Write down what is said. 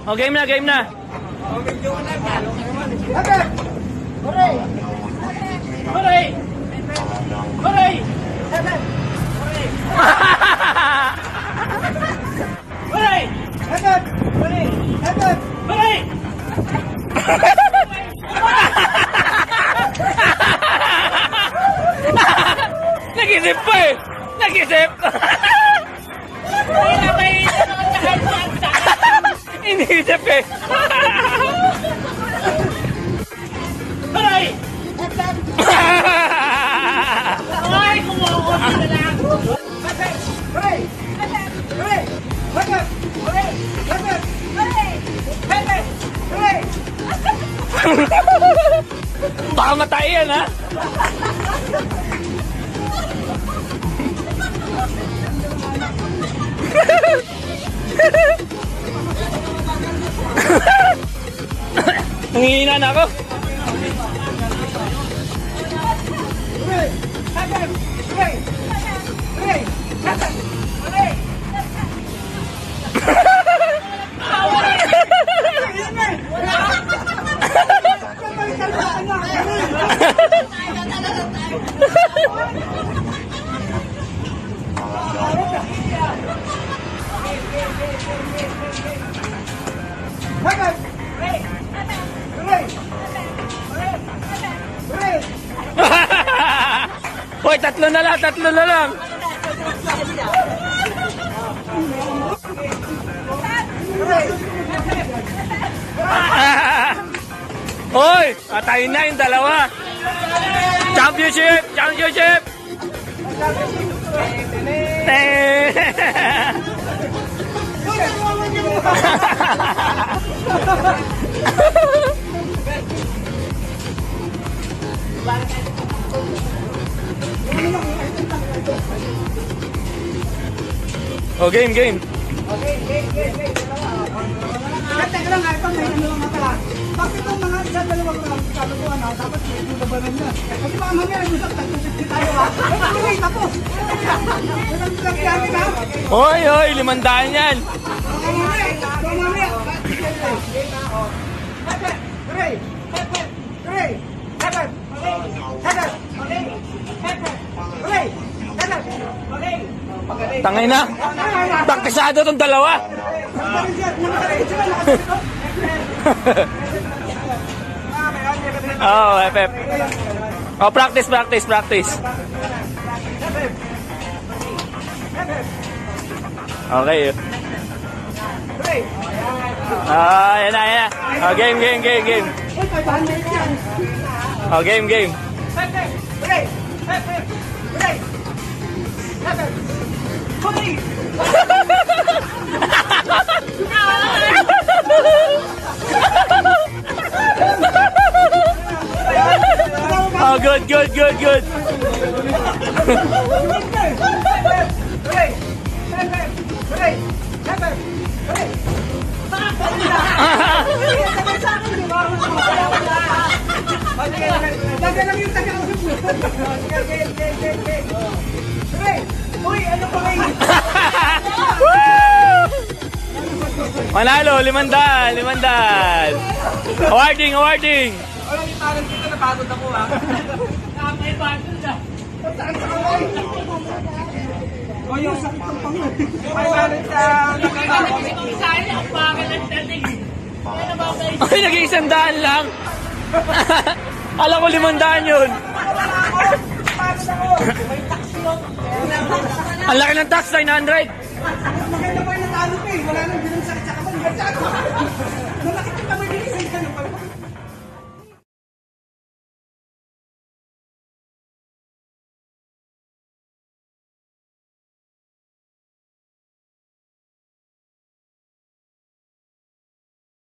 O, game na, game na. Hooray! Hooray! Hooray! Hooray! Hep hep! Hooray! Hep hep! Hooray! Nag-isip pa eh! Nag-isip! Iniisip eh! Hooray! Hep hep! Ay, kumuha na lang! Hep hep! Hooray! Hep hep! Hooray! Hep hep! Hooray! Hep hep! Hooray! Hep hep! Hooray! Baka matay yan, ha? Nangihina na ako. Hooray! Hep hep! Hooray! Hooray! Hep hep! Hooray! Hoy, tatlo na lang, tatlo na lang. Hoy, atayin na yung dalawa. Championship, championship. Oh, game, game. Okay, game. Teka lang, ito may ano lang mata. Bakit itong mga isa dalawang kalukuhan na dapat may labanan na? Kasi baka mamaya nag-usap tayo ha. Okay, tapos. Walang pinagyamin ha. Hoy, hoy, 500 yan. Mamaya. Hooray! Hooray! Hooray! Hooray! Tangay na. Taktisado tong dalawa. Oh, Hep Hep. Oh, practice. Okay. Yan na. Oh, game. Oh, game. Oh, good. Manalo, 500. Awarding. Walang iparang dito, napagod ako ha. May bagod na. O yung sakit ng pangulit. May bagod sa nakakako. Kung sa'yo, ang bakit ang dating. Ay, naging 100 lang. Alam ko 500 yun. Pagod ako. May tax yun. Ang laki ng tax, 900.